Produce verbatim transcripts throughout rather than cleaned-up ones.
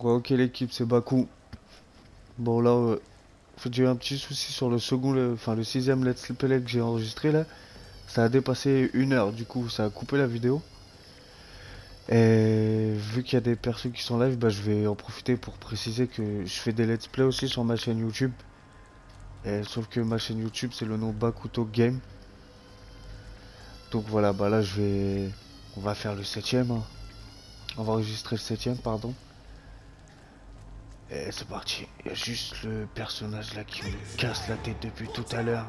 Ouais, ok l'équipe, c'est Bakou. Bon là, euh, en fait, j'ai eu un petit souci sur le second, le- enfin le sixième let's play que j'ai enregistré là. Ça a dépassé une heure, du coup ça a coupé la vidéo. Et vu qu'il y a des personnes qui sont live, bah, je vais en profiter pour préciser que je fais des let's play aussi sur ma chaîne YouTube. Et, sauf que ma chaîne YouTube c'est le nom Bakuto Game. Donc voilà, bah là je vais... On va faire le septième. Hein. On va enregistrer le septième, pardon. Et c'est parti. Il y a juste le personnage là qui me casse la tête depuis tout à l'heure.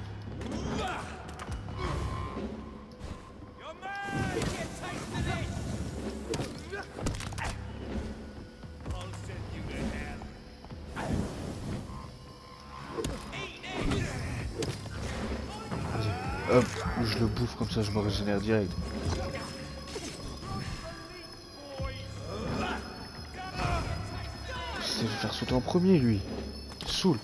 Vas-y. Hop, je le bouffe comme ça je me régénère direct. C'est de faire sauter en premier lui. Saoul.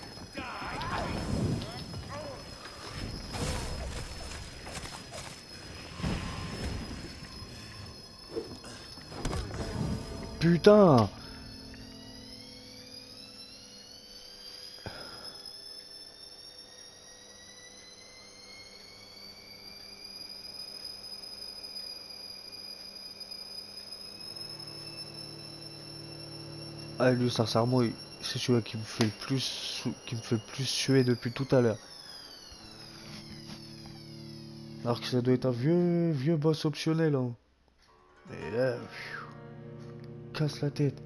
Putain. Ah lui sincèrement c'est celui qui me fait le plus qui me fait le plus suer depuis tout à l'heure. Alors que ça doit être un vieux vieux boss optionnel hein. Mais là, pfiou, casse la tête.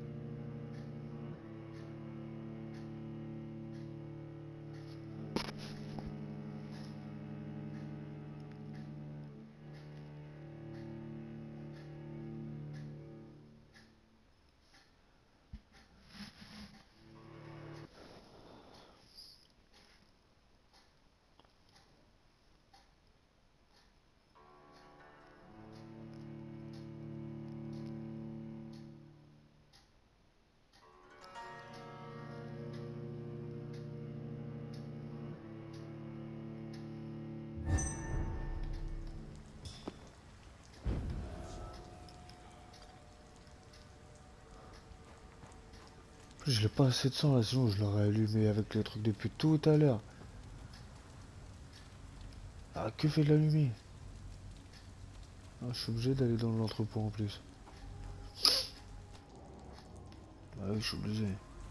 Je l'ai pas assez de sang là, sinon je l'aurais allumé avec le truc depuis tout à l'heure. Ah, que fait de l'allumer? Ah, je suis obligé d'aller dans l'entrepôt en plus. Ah oui, je suis obligé.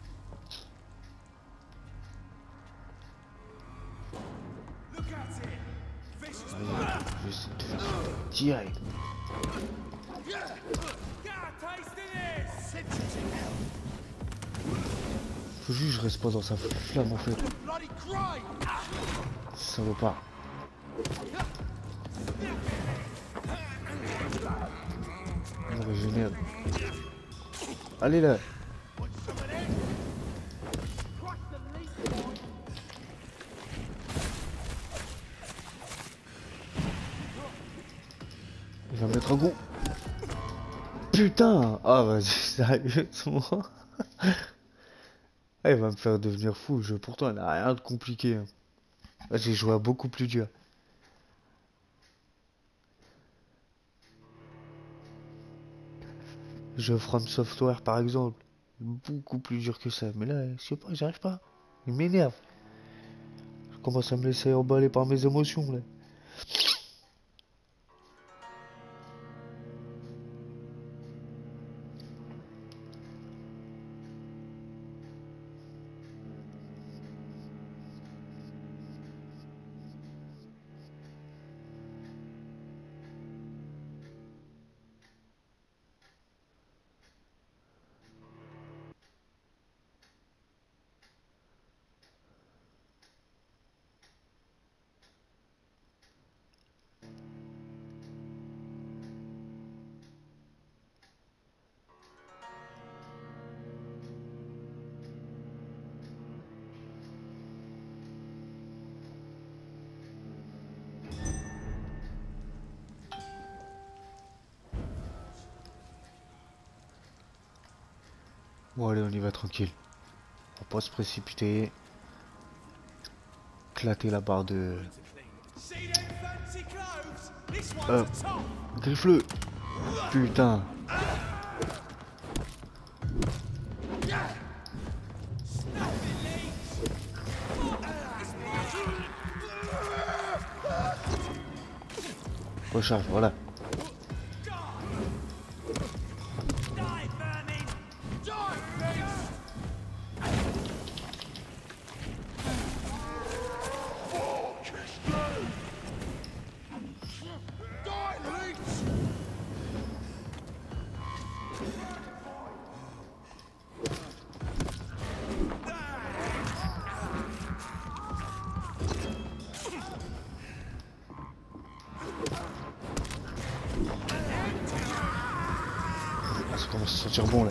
Allez, je vais essayer de te faire sauter direct. Faut juste que je reste pas dans sa flamme en fait. Ça va pas. Je me régénère. Allez là. Il va me mettre un coup. Putain. Ah vas-y, sérieusement. Ah, il va me faire devenir fou. Je, pourtant, il n'a rien de compliqué. Hein. J'ai joué à beaucoup plus dur. Je From Software par exemple. Beaucoup plus dur que ça. Mais là, je sais pas, j'arrive pas. Il m'énerve. Je commence à me laisser emballer par mes émotions là. Bon allez, on y va tranquille. On va pas se précipiter. Éclater la barre de... Hop. Griffe-le. Putain. Recharge, voilà. Ça commence à sentir bon là.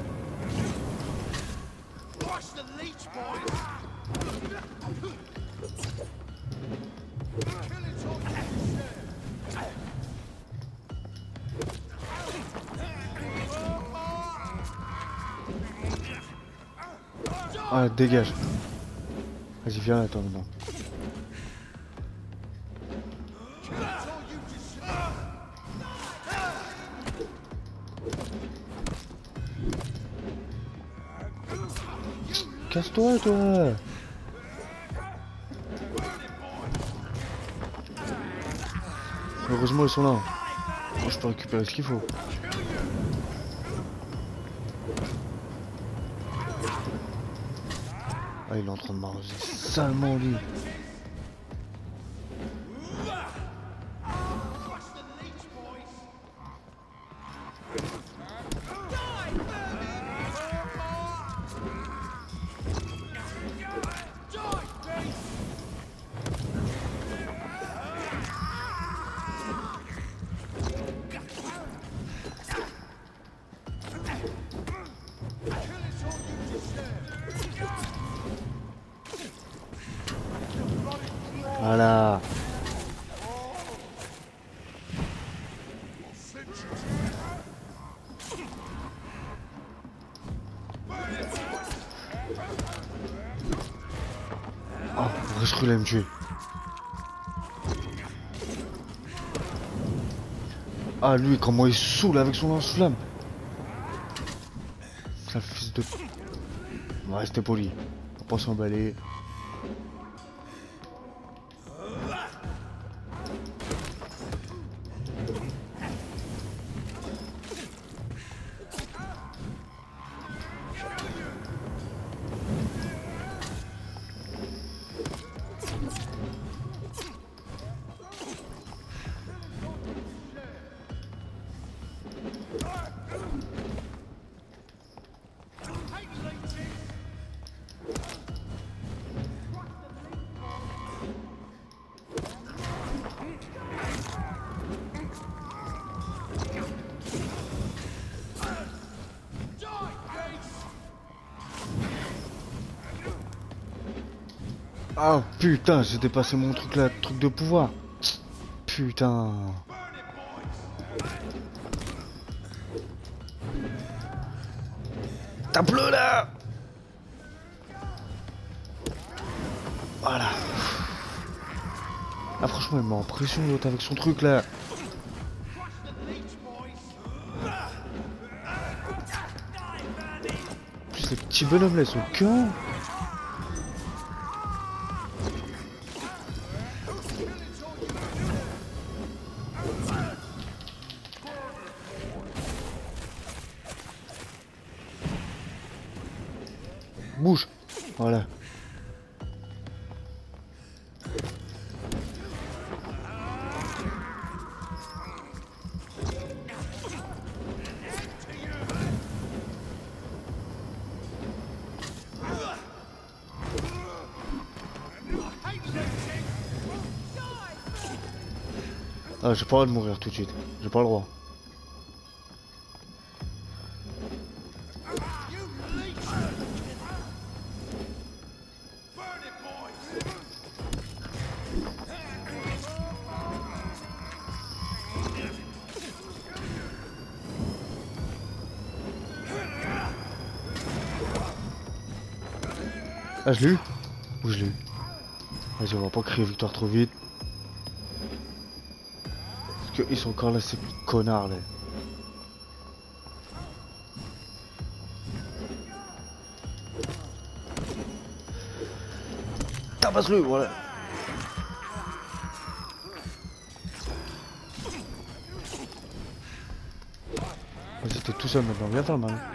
Ah, dégage. Vas-y, viens là, toi maintenant. Casse-toi, toi. Heureusement, ils sont là. Moi, je peux récupérer ce qu'il faut. Ah, il est en train de m'arroser salement, lui. Voilà. Oh, reste il allait me tuer. Ah, lui, comment il saoule avec son lance-flamme. Sale fils de... On va rester poli. On va pas s'emballer. Ah putain, j'ai dépassé mon truc là, truc de pouvoir. Putain. Tape-le là. Voilà. Ah franchement, il m'a en pression l'autre avec son truc là. En plus les petits bonhommes là, ils sont cons. Bouge. Voilà. Ah, j'ai pas le droit de mourir tout de suite. J'ai pas le droit. Ah, je l'ai eu? Ou je l'ai eu? Vas-y, on va pas crier victoire trop vite. Parce qu'ils sont encore là, ces connards là. Tabasse-le, voilà. seul maintenant, viens faire le malin.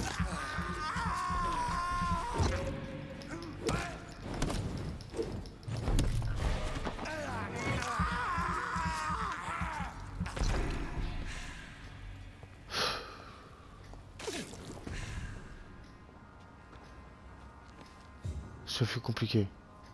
Ça fut compliqué.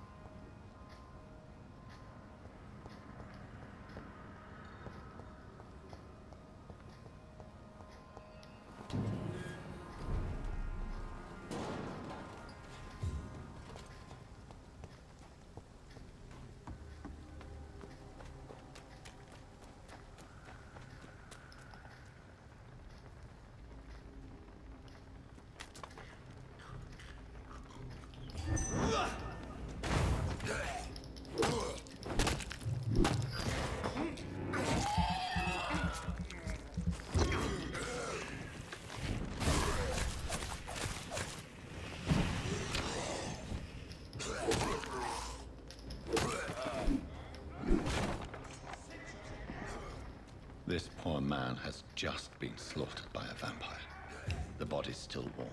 This poor man has just been slaughtered by a vampire. The body's still warm.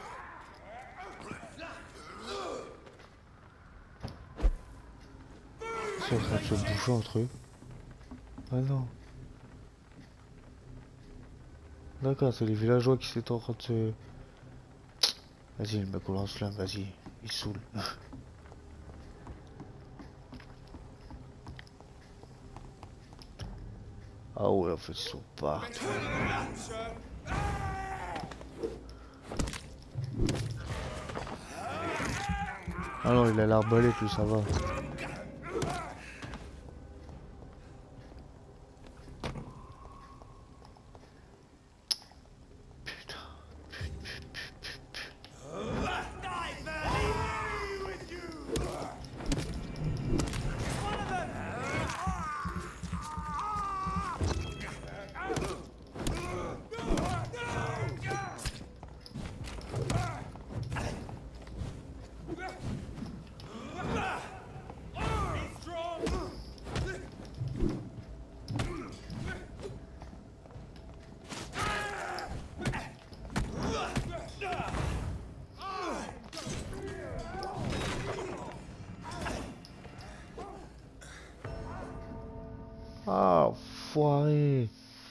Ils sont en train de se bouffer entre eux. Ah non. D'accord, c'est les villageois qui s'étaient en train de se... Vas-y, le mec au lance-flamme, vas-y. Il saoule. Ah ouais, en fait, ils sont partout. Ah non, il a l'arbalète, tout ça va. Ah, foiré.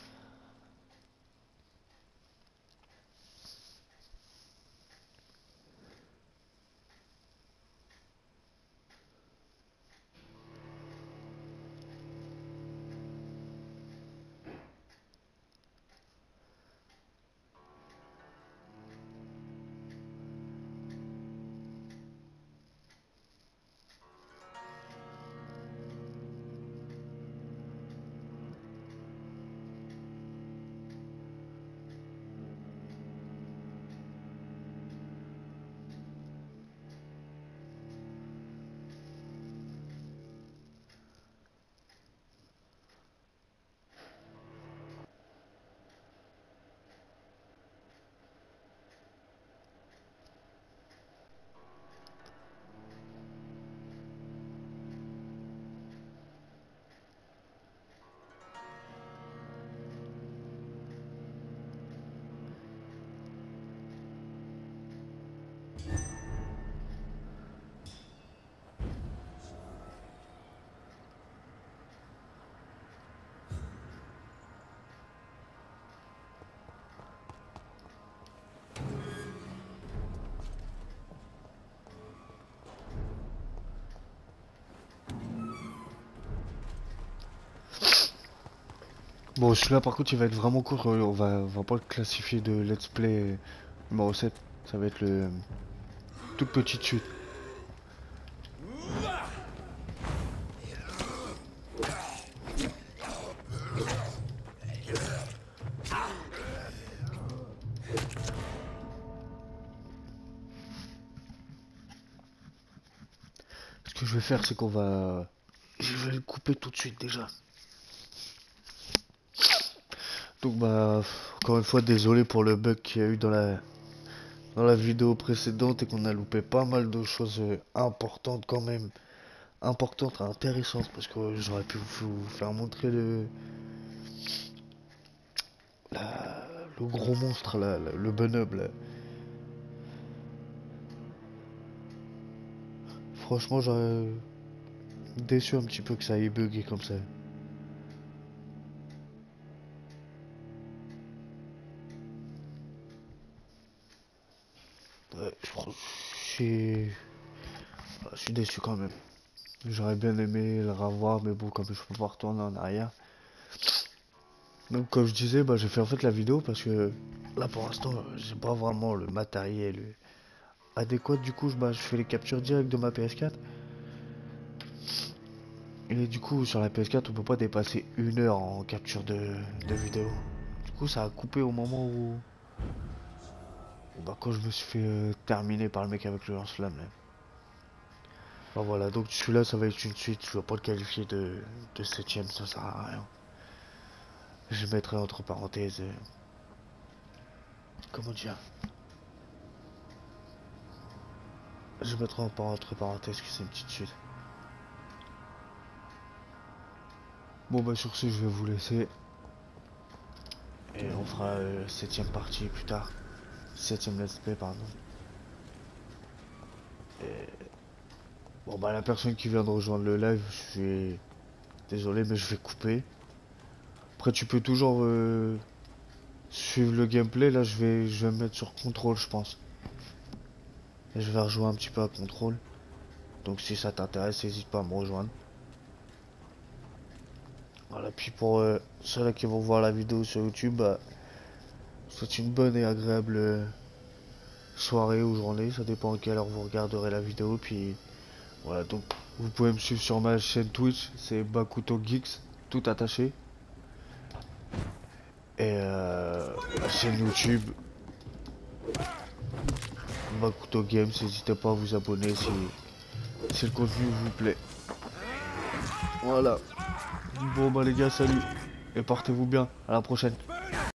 Bon, celui-là par contre il va être vraiment court, euh, on va, on va pas le classifier de let's play numéro sept, ça va être le toute petite chute. Ce que je vais faire c'est qu'on va... Je vais le couper tout de suite déjà. Donc bah, encore une fois désolé pour le bug qu'il y a eu dans la... dans la vidéo précédente et qu'on a loupé pas mal de choses euh, importantes quand même. Importantes et intéressantes parce que j'aurais pu vous faire montrer le... La... le gros monstre là, là, le bonhomme là. Franchement, j'aurais déçu un petit peu que ça ait bugué comme ça. Ouais, je crois- je suis je suis déçu quand même. J'aurais bien aimé le revoir, mais bon, comme je peux pas retourner en arrière. Donc, comme je disais, bah, j'ai fait en fait la vidéo parce que là pour l'instant, j'ai pas vraiment le matériel adéquat. Du coup, je, bah, je fais les captures directes de ma P S quatre. Et du coup, sur la P S quatre, on peut pas dépasser une heure en capture de, de vidéo. Du coup, ça a coupé au moment où. Bah, quand je me suis fait euh, terminer par le mec avec le lance-flamme. Là. Bah, voilà, donc celui-là, ça va être une suite. Je vais pas le qualifier de, de septième, ça sert à rien. Je mettrai entre parenthèses. euh, comment dire Je mettrai en- entre parenthèses que c'est une petite suite. Bon, bah, sur ce, je vais vous laisser. Et on fera euh, septième partie plus tard. Septième let's play, pardon. Bon, bah, la personne qui vient de rejoindre le live, je suis désolé, mais je vais couper. Après, tu peux toujours euh, suivre le gameplay. Là, je vais, je vais me mettre sur contrôle, je pense. Et je vais rejouer un petit peu à contrôle. Donc, si ça t'intéresse, n'hésite pas à me rejoindre. Voilà, puis pour euh, ceux-là qui vont voir la vidéo sur YouTube, bah, c'est une bonne et agréable euh, soirée ou journée. Ça dépend à quelle heure vous regarderez la vidéo. Puis voilà, donc vous pouvez me suivre sur ma chaîne Twitch, c'est Bakuto Geeks, tout attaché. Et euh, la chaîne YouTube, Bakuto Games, n'hésitez pas à vous abonner si, si le contenu vous plaît. Voilà. Bon bah les gars, salut. Et portez-vous bien. À la prochaine.